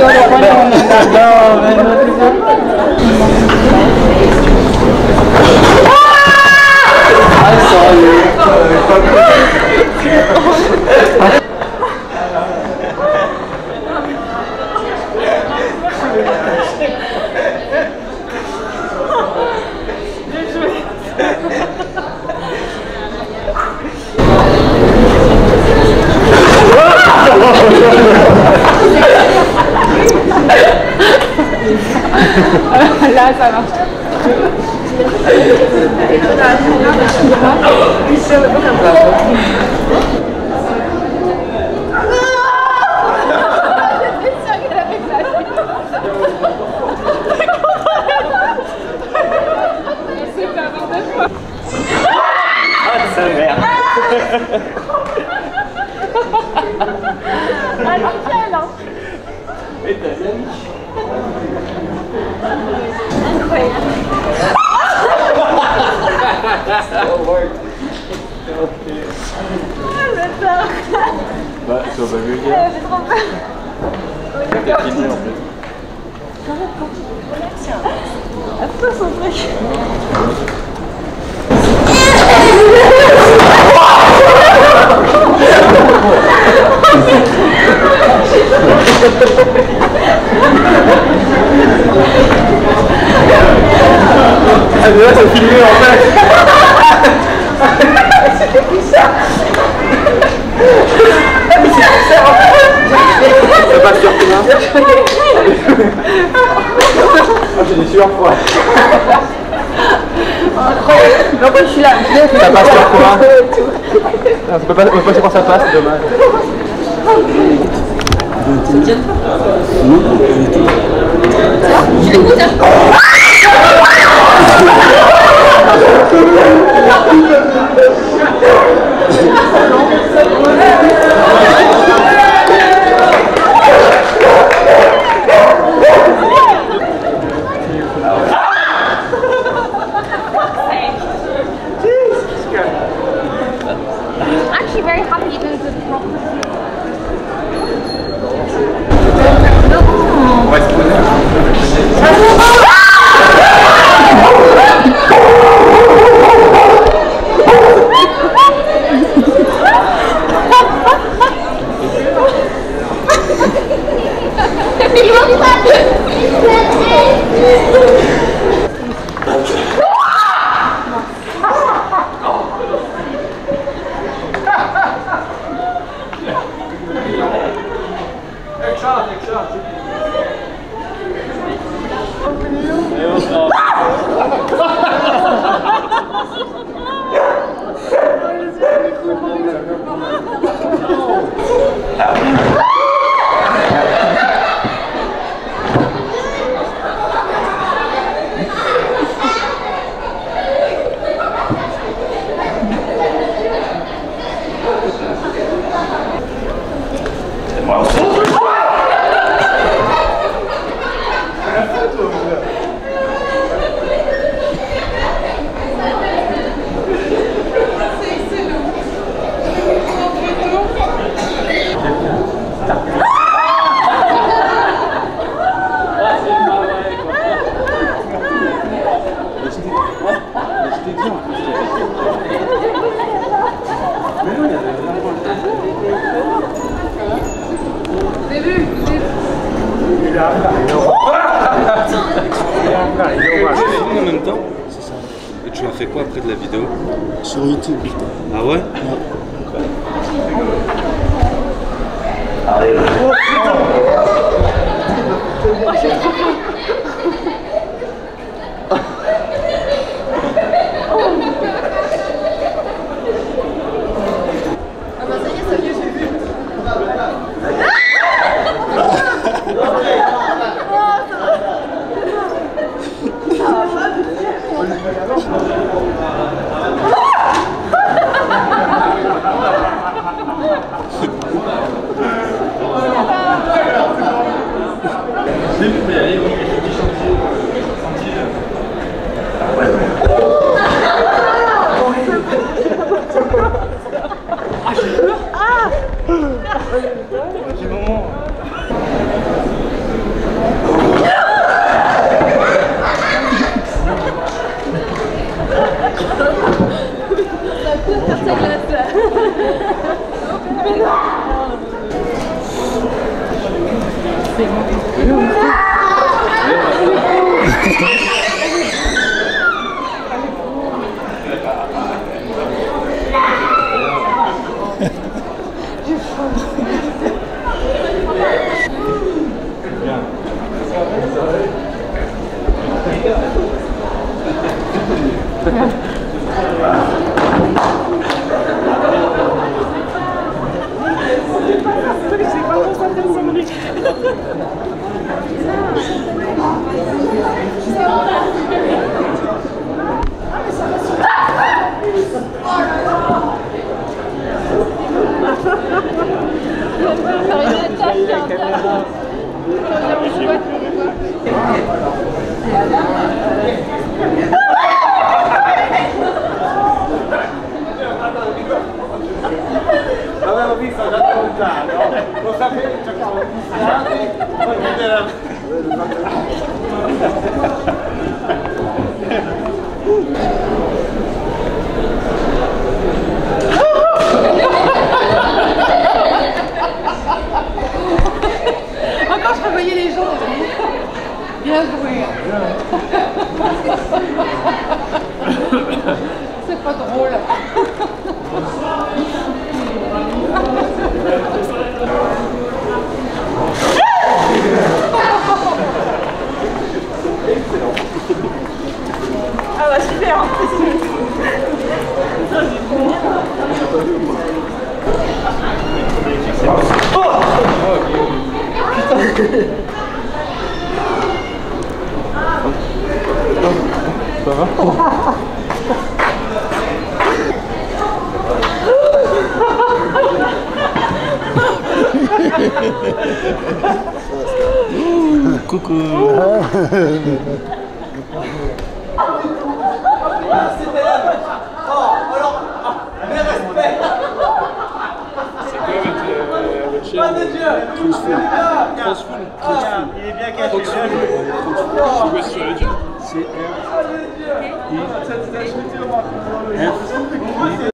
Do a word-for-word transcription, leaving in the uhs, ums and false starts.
io lo I saw you. Là, ça marche. Ah, sa mère. Ah, nickel, hein. Et t'as bien mis. Incroyable. Bah, tu vas pas mieux dire. J'ai trop peur. T'as filmé en fait. C'est quoi son truc? Ah mais là c'est filmé en fait. C'était bizarre. Ah mais c'est bizarre en fait. Ça passe sur tes mains. Ah j'ai des sueurs froides. Incroyable. Non, moi je suis là. Ça passe sur quoi? On peut pas, on peut pas savoir ça passe, c'est dommage. Ça tient pas. Non, tu l'écoutes hein? Actually very happy even with the property. En même temps, c'est ça. Et tu as fait quoi après de la vidéo? Sur YouTube. Ah ouais? Allez. Oh, j'ai trop peur. Ah bah ça y est, ça y est, j'ai vu. C'est plus, mais allez, on va changer. L'avevo visto già lontano, lo sapevo, cercavo di poi vedere. Encore je revoyais les gens. Bien joué. C'est pas drôle. Ah bah super. Ça va? Coucou. C'est quoi votre chaîne? CrunchFun. CrunchFun. Il est bien caché. C'est R I F